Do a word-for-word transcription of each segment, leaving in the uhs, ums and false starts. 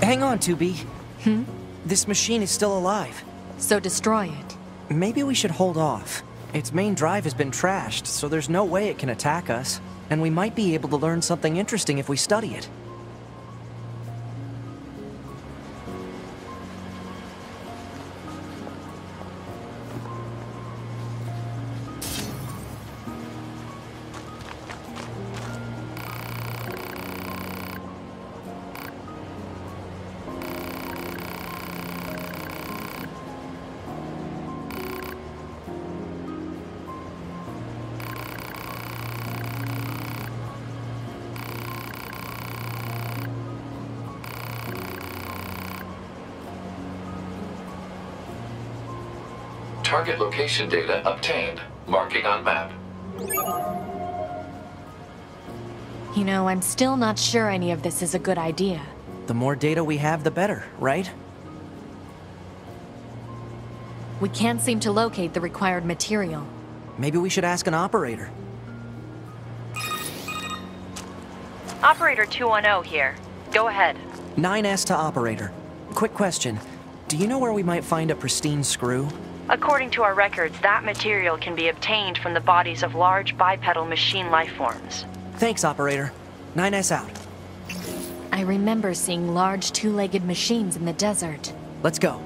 Hang on, two B. Hmm? This machine is still alive. So destroy it. Maybe we should hold off. Its main drive has been trashed, so there's no way it can attack us. And we might be able to learn something interesting if we study it. Target location data obtained. Marking on map. You know, I'm still not sure any of this is a good idea. The more data we have, the better, right? We can't seem to locate the required material. Maybe we should ask an operator. Operator two one zero here. Go ahead. nine S to operator. Quick question. Do you know where we might find a pristine screw? According to our records, that material can be obtained from the bodies of large bipedal machine lifeforms. Thanks, operator. nine S out. I remember seeing large two-legged machines in the desert. Let's go.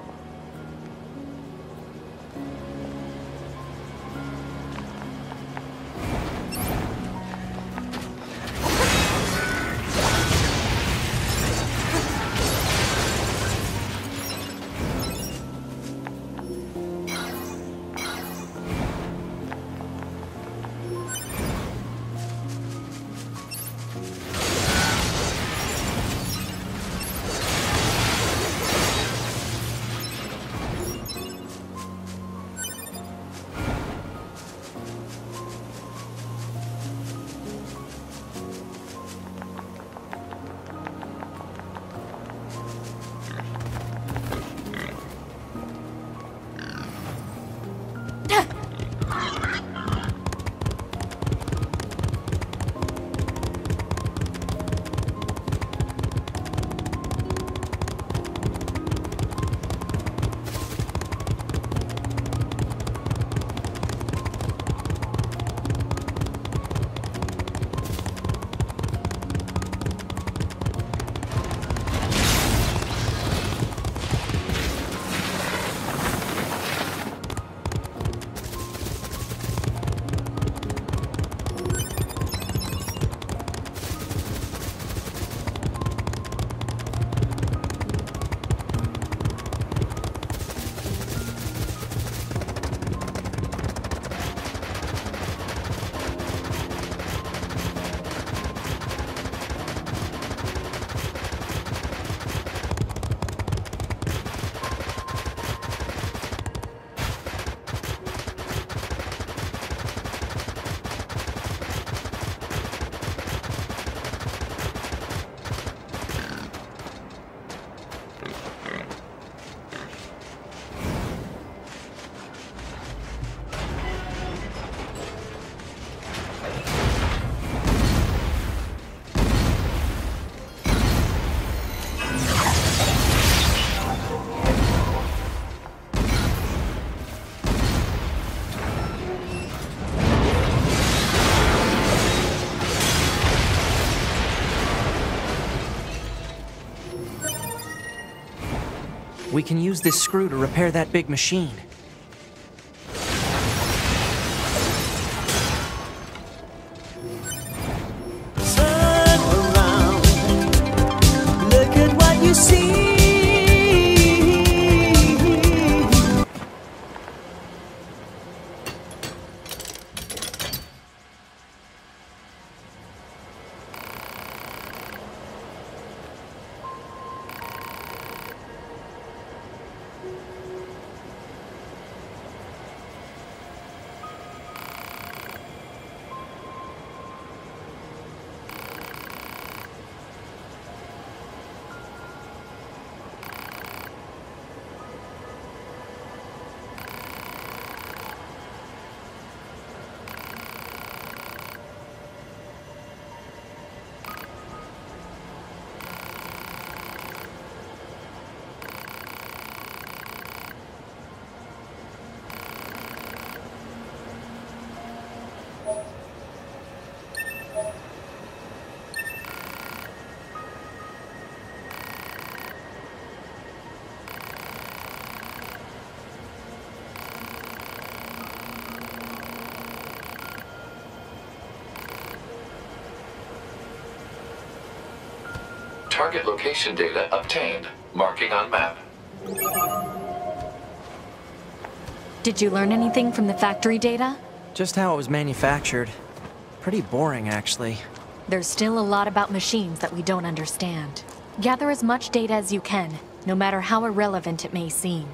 We can use this screw to repair that big machine. Turn around, look at what you see. Target location data obtained. Marking on map. Did you learn anything from the factory data? Just how it was manufactured. Pretty boring, actually. There's still a lot about machines that we don't understand. Gather as much data as you can, no matter how irrelevant it may seem.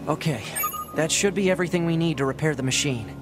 Okay, that should be everything we need to repair the machine.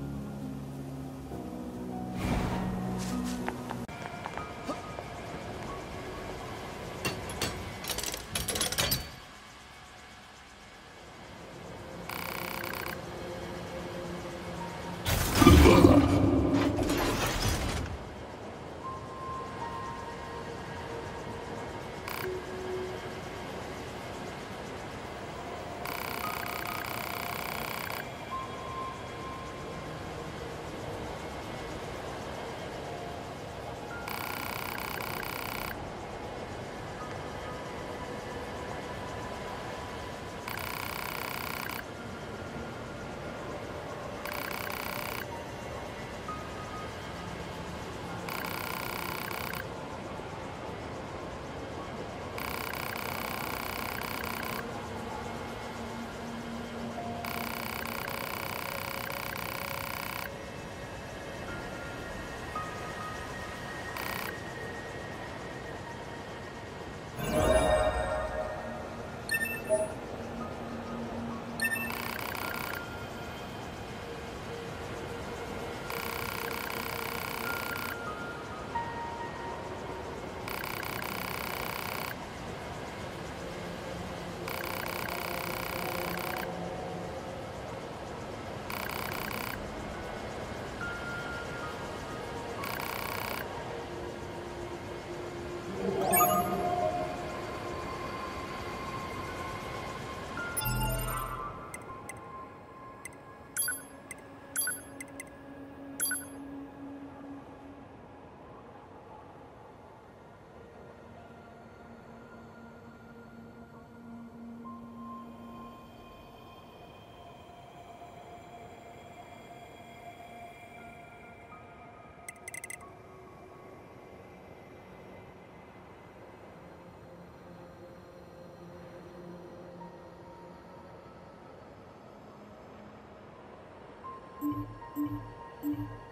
Thank you.